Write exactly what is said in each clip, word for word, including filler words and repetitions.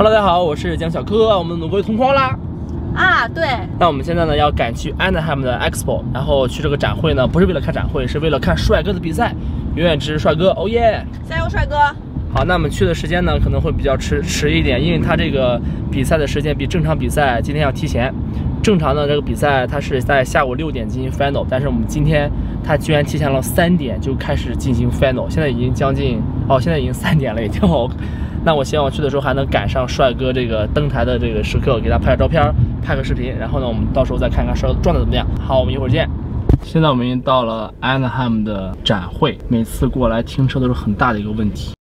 Hello， 大家好，我是江小柯，我们努力同框啦。 啊，对。 那我们现在呢要赶去 Anaheim 的 Expo， 然后去这个展会呢，不是为了看展会，是为了看帅哥的比赛。永远支持帅哥，哦耶！ 加油，帅哥！ 好，那我们去的时间呢可能会比较迟迟一点，因为它这个比赛的时间比正常比赛今天要提前。正常的这个比赛它是在下午六点进行 final， 但是我们今天它居然提前了三点就开始进行 final， 现在已经将近哦，现在已经三点了已经。那我希望我去的时候还能赶上帅哥这个登台的这个时刻，给他拍个照片，拍个视频，然后呢，我们到时候再看看帅哥状态怎么样。好，我们一会儿见。现在我们已经到了 Anaheim 的展会，每次过来停车都是很大的一个问题。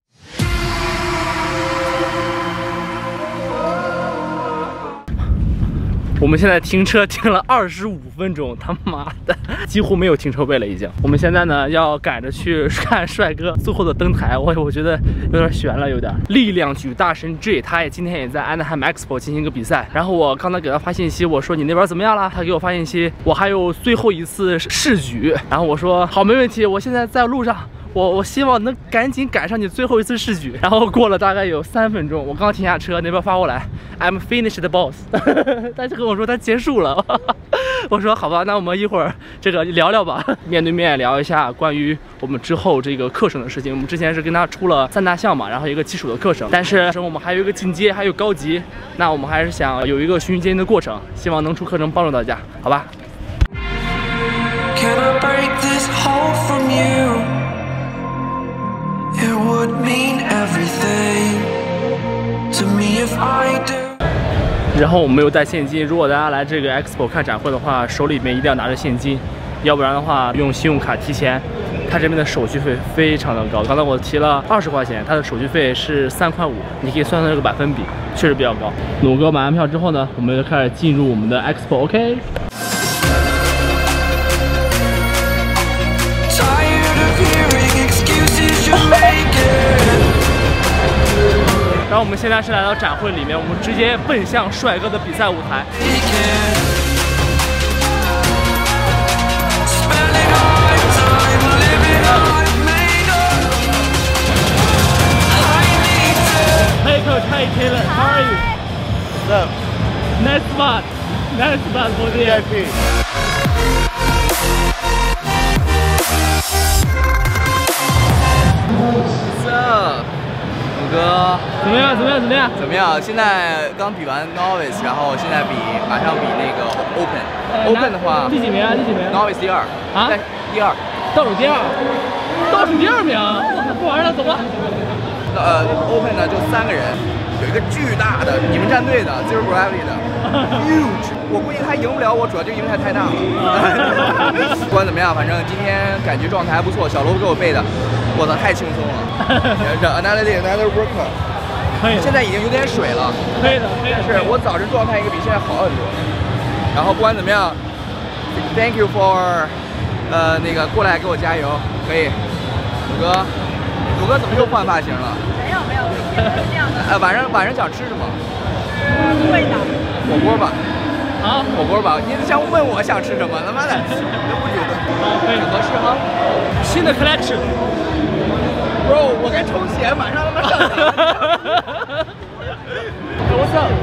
我们现在停车停了二十五分钟，他妈的几乎没有停车位了已经。我们现在呢要赶着去看帅哥最后的登台，我我觉得有点悬了，有点。力量举大神 J， 他也今天也在 Anaheim Expo 进行一个比赛。然后我刚才给他发信息，我说你那边怎么样了？他给我发信息，我还有最后一次试举。然后我说好，没问题，我现在在路上。我我希望能赶紧赶上你最后一次试举。然后过了大概有三分钟，我刚停下车，那边发过来 ，I'm finished the boss 。他就跟我说他结束了。我说好吧，那我们一会儿这个聊聊吧，面对面聊一下关于我们之后这个课程的事情。我们之前是跟他出了三大项嘛，然后一个基础的课程，但是我们还有一个进阶，还有高级。那我们还是想有一个循序渐进的过程，希望能出课程帮助大家，好吧 Can I break this hole from you? It would mean everything to me if I do. 然后我们没有带现金，如果大家来这个 Expo 看展会的话，手里面一定要拿着现金，要不然的话用信用卡提前，它这边的手续费非常的高。刚才我提了二十块钱，它的手续费是三块五，你可以算算这个百分比，确实比较高。努哥买完票之后呢，我们就开始进入我们的 Expo，OK？、OK？ 然后我们现在是来到展会里面，我们直接奔向帅哥的比赛舞台。Hey coach, hey Kayla, how are you? What's up? Nice spot, nice spot for the V I P. What's up? 哥， 怎么样？怎么样？怎么样？ 怎么样？现在刚比完 Novice， 然后现在比马上比那个 Open。Open 的话， 第几名啊？第几名 ？Novice 第二啊，第二， 倒数第二，倒数第二名，不玩了，走吧。 呃 ，Open 呢就三个人，有一个巨大的你们战队的 Zero Gravity 的 ，huge， 我估计他赢不了我，主要就因为他太大了。不管怎么样，反正今天感觉状态还不错，小罗给我背的。我操，太轻松了！这 another day, another workout， 可以， 现在已经有点水了， 可以的，可以的。 是我早晨状态应该比现在好很多。然后不管怎么样 ，thank you for， 呃，那个过来给我加油，可以。鲁哥，鲁哥怎么又换发型了？ 没有没有，一直都是这样的。 呃，晚上晚上想吃什么？ 会的。 火锅吧。 啊， 火锅吧。你想问我想吃什么？他妈的，都不主动。 好，可以， 合适哈。 新的 collection。Bro， 我该抽血，马上他妈上场。What's up？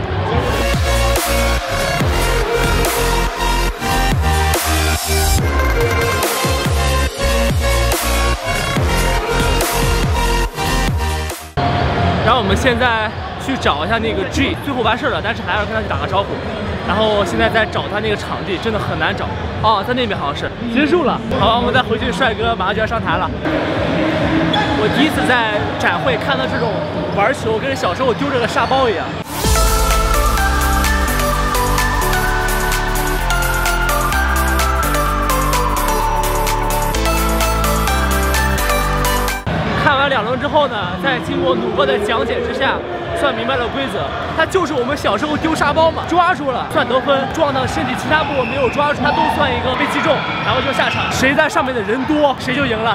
然后我们现在去找一下那个 G， 最后完事了，但是还要跟他去打个招呼。然后现在在找他那个场地，真的很难找。哦，在那边好像是结束了。好，我们再回去，帅哥马上就要上台了。我第一次在展会看到这种玩球，跟小时候丢这个沙包一样。看完两轮之后呢，在经过努哥的讲解之下，算明白了规则。它就是我们小时候丢沙包嘛，抓住了算得分，撞到身体其他部位没有抓住，它都算一个被击中，然后就下场。谁在上面的人多，谁就赢了。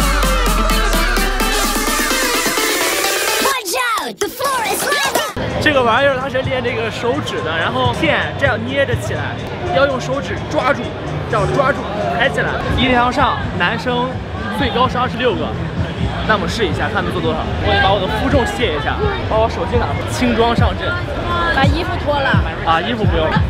这这个玩意儿它是练这个手指的，然后线这样捏着起来，要用手指抓住，这样抓住抬起来。一定向上，男生最高是二十六个。那我们试一下，看能做多少。我得把我的负重卸一下，把我手机拿出来，轻装上阵。 把衣服脱了。 啊，衣服不用了。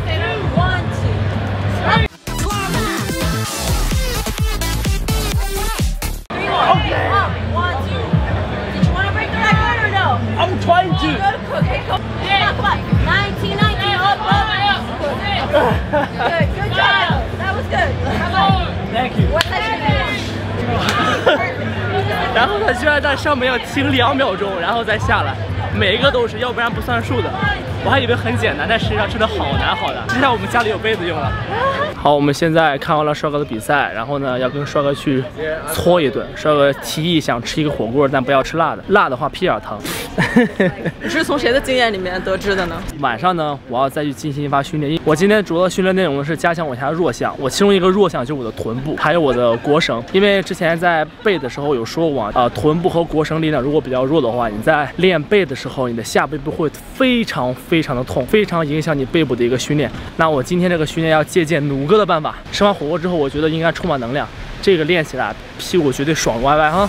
I'm trying to. Okay, come on. Yeah, come on. nineteen, nineteen, up, up. Good, good job. That was good. Thank you. What position? 然后他居然在上面要停两秒钟，然后再下来，每一个都是，要不然不算数的。我还以为很简单，但实际上真的好难好难。就像我们家里有杯子用了。好，我们现在看完了帅哥的比赛，然后呢要跟帅哥去搓一顿。帅哥提议想吃一个火锅，但不要吃辣的，辣的话屁眼疼。 你是从谁的经验里面得知的呢？ 晚上呢，我要再去进行一发训练。我今天主要的训练内容是加强我家弱项，我其中一个弱项就是我的臀部，还有我的腘绳。因为之前在背的时候有说过，呃，臀部和腘绳力量如果比较弱的话，你在练背的时候，你的下背部会非常非常的痛，非常影响你背部的一个训练。那我今天这个训练要借鉴弩哥的办法，吃完火锅之后，我觉得应该充满能量，这个练起来屁股绝对爽歪歪哈。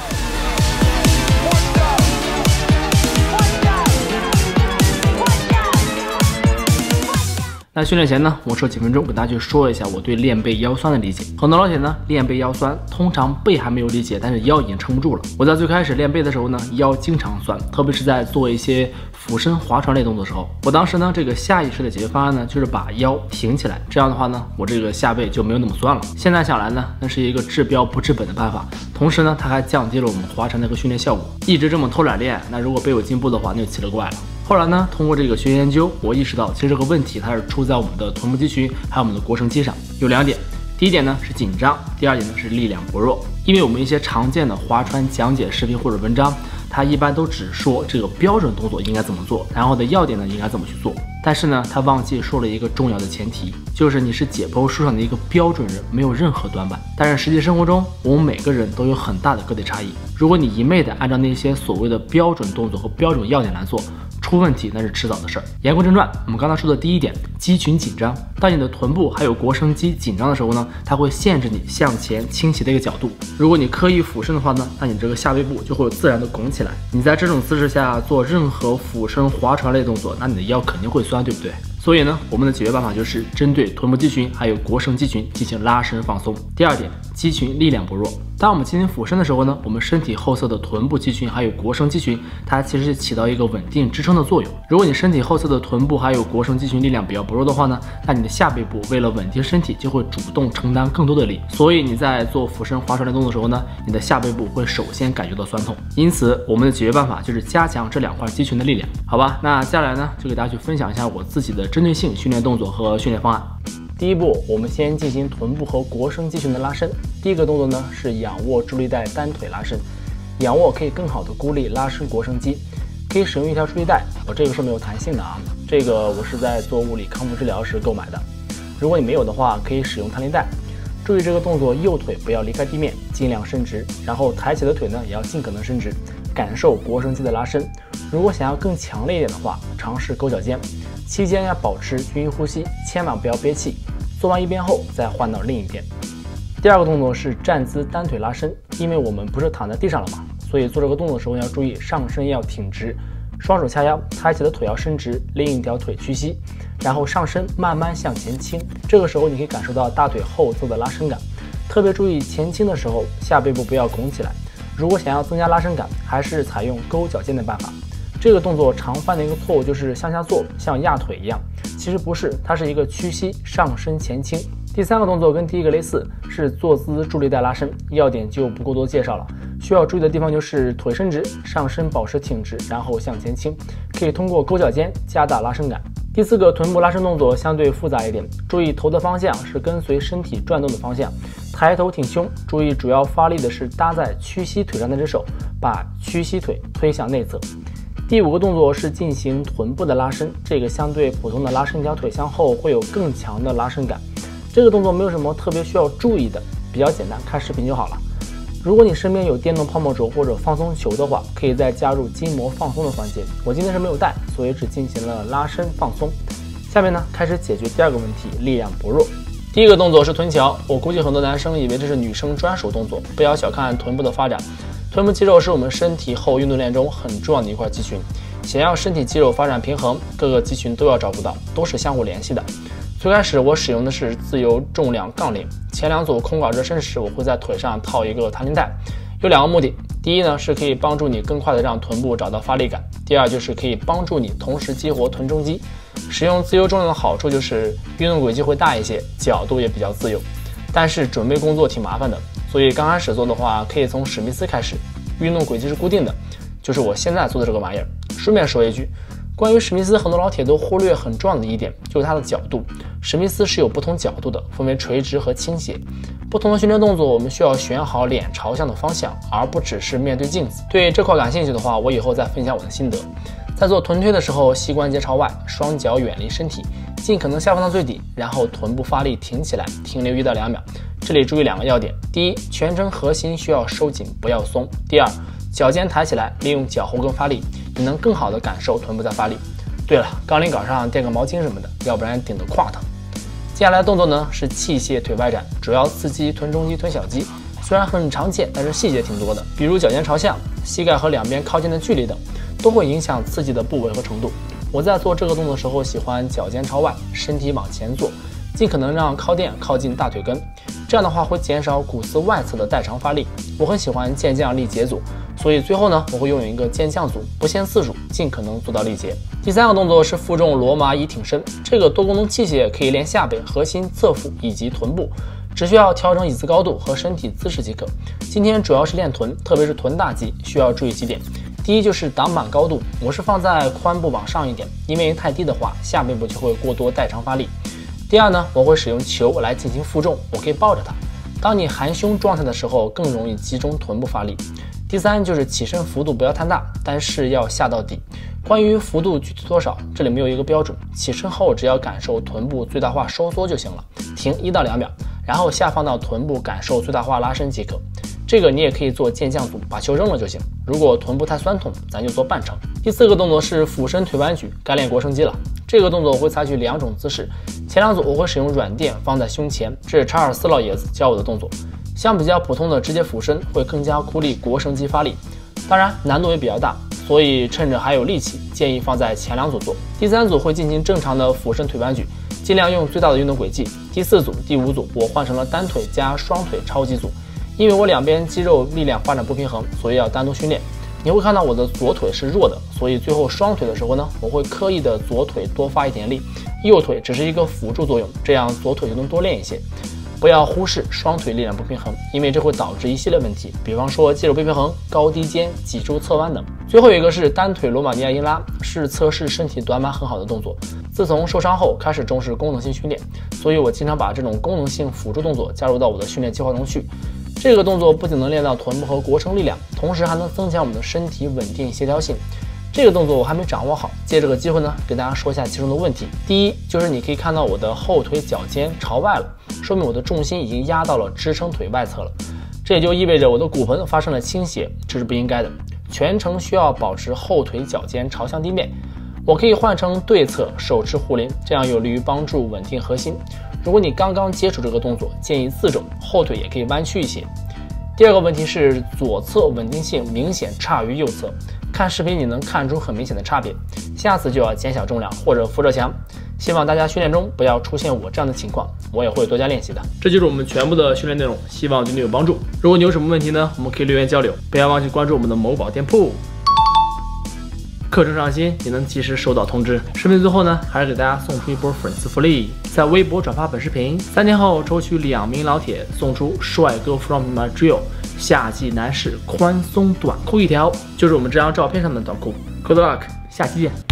那训练前呢，我说几分钟给大家去说一下我对练背腰酸的理解。很多老铁呢练背腰酸，通常背还没有理解，但是腰已经撑不住了。我在最开始练背的时候呢，腰经常酸，特别是在做一些俯身划船类动作的时候。我当时呢，这个下意识的解决方案呢，就是把腰挺起来，这样的话呢，我这个下背就没有那么酸了。现在想来呢，那是一个治标不治本的办法，同时呢，它还降低了我们划船的一个训练效果。一直这么偷懒练，那如果背有进步的话，那就奇了怪了。 后来呢，通过这个学研究，我意识到其实这个问题它是出在我们的臀部肌群还有我们的腘绳肌上，有两点。第一点呢是紧张，第二点呢是力量薄弱。因为我们一些常见的划船讲解视频或者文章，它一般都只说这个标准动作应该怎么做，然后的要点呢应该怎么去做。但是呢，他忘记说了一个重要的前提，就是你是解剖书上的一个标准人，没有任何短板。但是实际生活中，我们每个人都有很大的个体差异。如果你一昧的按照那些所谓的标准动作和标准要点来做， 出问题那是迟早的事儿。言归正传，我们刚才说的第一点，肌群紧张。当你的臀部还有腘绳肌紧张的时候呢，它会限制你向前倾斜的一个角度。如果你刻意俯身的话呢，那你这个下背部就会自然的拱起来。你在这种姿势下做任何俯身划船类动作，那你的腰肯定会酸，对不对？ 所以呢，我们的解决办法就是针对臀部肌群还有腘绳肌群进行拉伸放松。第二点，肌群力量薄弱。当我们进行俯身的时候呢，我们身体后侧的臀部肌群还有腘绳肌群，它其实是起到一个稳定支撑的作用。如果你身体后侧的臀部还有腘绳肌群力量比较薄弱的话呢，那你的下背部为了稳定身体，就会主动承担更多的力。所以你在做俯身划船的动作的时候呢，你的下背部会首先感觉到酸痛。因此，我们的解决办法就是加强这两块肌群的力量，好吧？那接下来呢，就给大家去分享一下我自己的针对性训练动作和训练方案。第一步，我们先进行臀部和腘绳肌群的拉伸。第一个动作呢是仰卧直立带单腿拉伸。仰卧可以更好的孤立拉伸腘绳肌，可以使用一条助力带。我这个是没有弹性的啊，这个我是在做物理康复治疗时购买的。如果你没有的话，可以使用弹力带。注意这个动作，右腿不要离开地面，尽量伸直，然后抬起的腿呢也要尽可能伸直，感受腘绳肌的拉伸。如果想要更强烈一点的话，尝试勾脚尖，期间要保持均匀呼吸，千万不要憋气。做完一边后，再换到另一边。第二个动作是站姿单腿拉伸，因为我们不是躺在地上了嘛，所以做这个动作的时候要注意上身要挺直，双手掐腰，抬起的腿要伸直，另一条腿屈膝，然后上身慢慢向前倾。这个时候你可以感受到大腿后侧的拉伸感，特别注意前倾的时候下背部不要拱起来。如果想要增加拉伸感，还是采用勾脚尖的办法。这个动作常犯的一个错误就是向下做，像压腿一样，其实不是，它是一个屈膝上身前倾。第三个动作跟第一个类似，是坐姿助力带拉伸，要点就不过多介绍了。需要注意的地方就是腿伸直，上身保持挺直，然后向前倾，可以通过勾脚尖加大拉伸感。第四个臀部拉伸动作相对复杂一点，注意头的方向是跟随身体转动的方向，抬头挺胸，注意主要发力的是搭在屈膝腿上那只手，把屈膝腿推向内侧。第五个动作是进行臀部的拉伸，这个相对普通的拉伸一条腿向后会有更强的拉伸感。这个动作没有什么特别需要注意的，比较简单，看视频就好了。 如果你身边有电动泡沫轴或者放松球的话，可以再加入筋膜放松的环节。我今天是没有带，所以只进行了拉伸放松。下面呢，开始解决第二个问题，力量薄弱。第一个动作是臀桥，我估计很多男生以为这是女生专属动作，不要小看臀部的发展。臀部肌肉是我们身体后运动链中很重要的一块肌群，想要身体肌肉发展平衡，各个肌群都要照顾到，都是相互联系的。最开始我使用的是自由重量杠铃，前两组空管热身时，我会在腿上套一个弹力带，有两个目的。第一呢，是可以帮助你更快的让臀部找到发力感；第二就是可以帮助你同时激活臀中肌。使用自由重量的好处就是运动轨迹会大一些，角度也比较自由，但是准备工作挺麻烦的，所以刚开始做的话，可以从史密斯开始。运动轨迹是固定的，就是我现在做的这个玩意儿。顺便说一句，关于史密斯，很多老铁都忽略很重要的一点，就是它的角度。史密斯是有不同角度的，分为垂直和倾斜。不同的训练动作，我们需要选好脸朝向的方向，而不只是面对镜子。对这块感兴趣的话，我以后再分享我的心得。在做臀推的时候，膝关节朝外，双脚远离身体，尽可能下放到最底，然后臀部发力挺起来，停留一到两秒。这里注意两个要点：第一，全程核心需要收紧，不要松；第二，脚尖抬起来，利用脚后跟发力，你能更好的感受臀部在发力。对了，杠铃杆上垫个毛巾什么的，要不然顶得胯疼。接下来的动作呢是器械腿外展，主要刺激臀中肌、臀小肌，虽然很常见，但是细节挺多的，比如脚尖朝向、膝盖和两边靠近的距离等，都会影响刺激的部位和程度。我在做这个动作的时候，喜欢脚尖朝外，身体往前做，尽可能让靠垫靠近大腿根，这样的话会减少股四外侧的代偿发力。我很喜欢健将力竭组，所以最后呢，我会用一个健将组，不限次数，尽可能做到力竭。第三个动作是负重罗马椅挺身，这个多功能器械可以练下背、核心、侧腹以及臀部，只需要调整椅子高度和身体姿势即可。今天主要是练臀，特别是臀大肌，需要注意几点。第一就是挡板高度，我是放在髋部往上一点，因为太低的话，下背部就会过多代偿发力。第二呢，我会使用球来进行负重，我可以抱着它。当你含胸状态的时候，更容易集中臀部发力。第三就是起身幅度不要太大，但是要下到底。关于幅度具体多少，这里没有一个标准，起身后只要感受臀部最大化收缩就行了，停一到两秒，然后下放到臀部感受最大化拉伸即可。这个你也可以做健将组，把球扔了就行。如果臀部太酸痛，咱就做半程。第四个动作是俯身腿弯举，该练腘绳肌了。这个动作我会采取两种姿势，前两组我会使用软垫放在胸前，这是查尔斯老爷子教我的动作。相比较普通的直接俯身，会更加孤立腘绳肌发力，当然难度也比较大，所以趁着还有力气，建议放在前两组做。第三组会进行正常的俯身腿弯举，尽量用最大的运动轨迹。第四组、第五组我换成了单腿加双腿超级组，因为我两边肌肉力量发展不平衡，所以要单独训练。你会看到我的左腿是弱的，所以最后双腿的时候呢，我会刻意的左腿多发一点力，右腿只是一个辅助作用，这样左腿就能多练一些。不要忽视双腿力量不平衡，因为这会导致一系列问题，比方说肌肉不平衡、高低肩、脊柱侧弯等。最后一个是单腿罗马尼亚硬拉，是测试身体短板很好的动作。自从受伤后开始重视功能性训练，所以我经常把这种功能性辅助动作加入到我的训练计划中去。这个动作不仅能练到臀部和腘绳力量，同时还能增强我们的身体稳定协调性。这个动作我还没掌握好，借这个机会呢，给大家说一下其中的问题。第一，就是你可以看到我的后腿脚尖朝外了，说明我的重心已经压到了支撑腿外侧了，这也就意味着我的骨盆发生了倾斜，这是不应该的。全程需要保持后腿脚尖朝向地面。我可以换成对侧手持壶铃，这样有利于帮助稳定核心。如果你刚刚接触这个动作，建议自重，后腿也可以弯曲一些。第二个问题是左侧稳定性明显差于右侧，看视频你能看出很明显的差别，下次就要减小重量或者扶着墙。希望大家训练中不要出现我这样的情况，我也会多加练习的。这就是我们全部的训练内容，希望对你有帮助。如果你有什么问题呢，我们可以留言交流，不要忘记关注我们的某宝店铺。课程上新，你能及时收到通知。视频最后呢，还是给大家送出一波粉丝福利，在微博转发本视频，三天后抽取两名老铁，送出帅哥服装品牌 Drill 夏季男士宽松短裤一条，就是我们这张照片上的短裤。Good luck， 下期见。